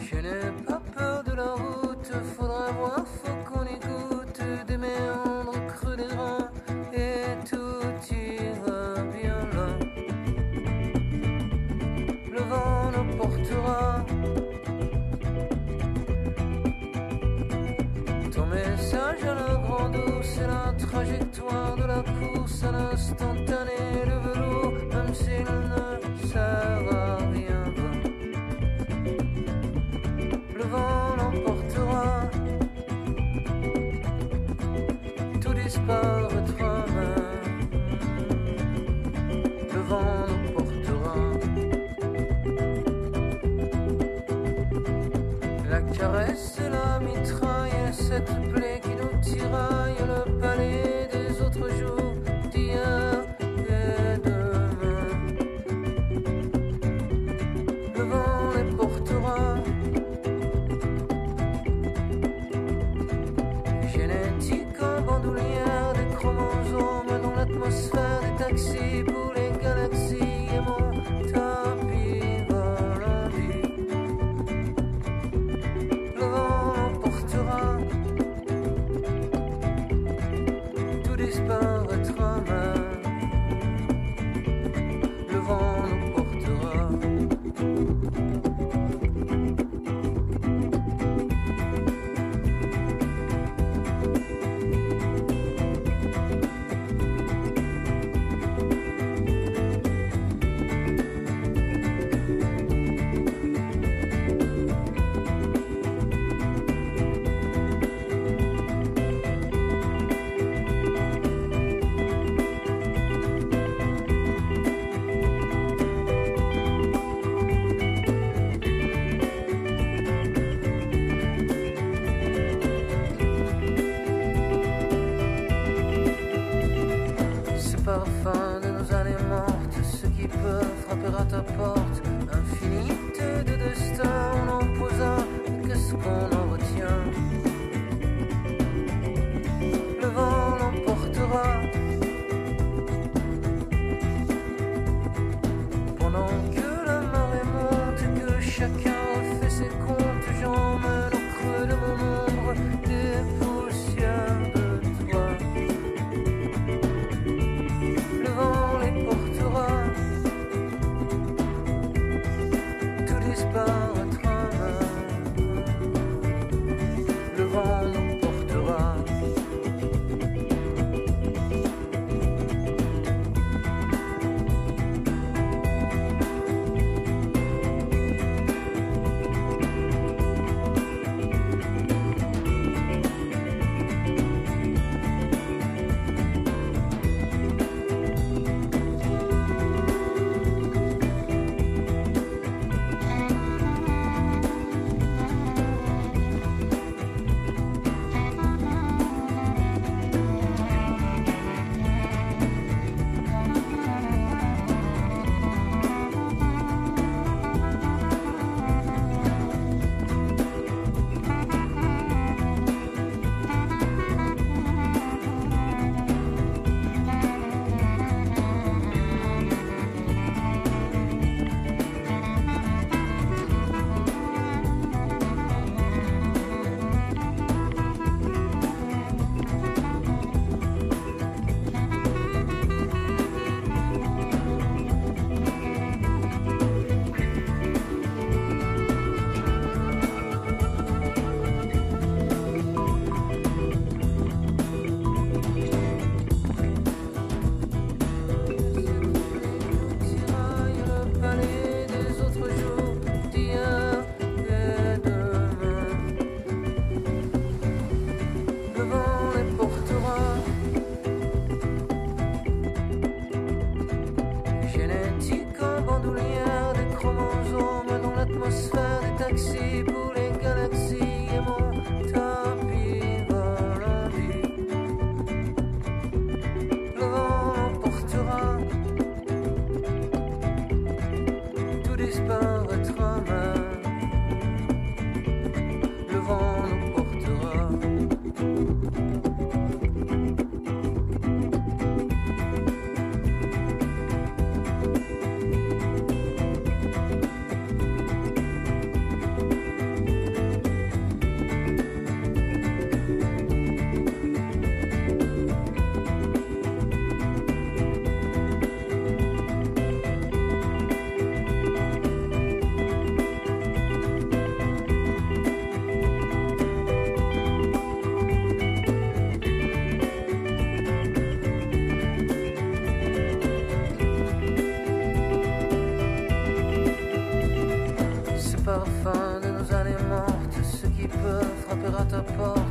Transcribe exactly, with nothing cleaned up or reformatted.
Je n'ai pas peur de la route, faudra voir, faut qu'on écoute des méandres creux des reins et tout ira bien là. Le vent nous portera. Ton message à la grande eau, c'est la trajectoire de la course à l'instantané. Le velours, même s'il ne sert à rien, le vent l'emportera. Tout disparaîtra même. Le vent nous portera. La caresse et la mitraille, cette plaie qui nous tiraille, le palais des autres jours, d'hier et demain. Le vent les portera. Génétique en bandoulière, des chromosomes dans l'atmosphère, des taxis pour les galaxies et mon tapis volant. Le vent l'emportera. Tout disparaîtra même. Le vent nous portera. Ce parfum de nos années mortes, ce qui peut frapper à ta porte, infinité de destins, on en posa, qu'est-ce qu'on en retient? Le vent l'emportera. Pendant que la marée monte, que chacun refait ses comptes, j'emmène au creux de mon ombre des poussières de toi. Le vent les portera. Tout disparaîtra même. Le vent nous portera. parfum de nos années mortes, ce qui peut frapper à ta porte.